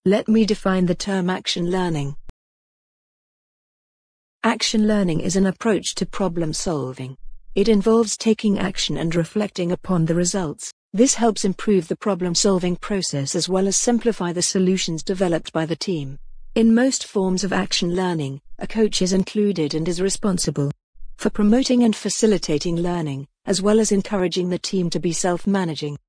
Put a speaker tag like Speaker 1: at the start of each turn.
Speaker 1: Let me define the term action learning. Action learning is an approach to problem solving. It involves taking action and reflecting upon the results. This helps improve the problem-solving process as well as simplify the solutions developed by the team. In most forms of action learning, a coach is included and is responsible for promoting and facilitating learning, as well as encouraging the team to be self-managing.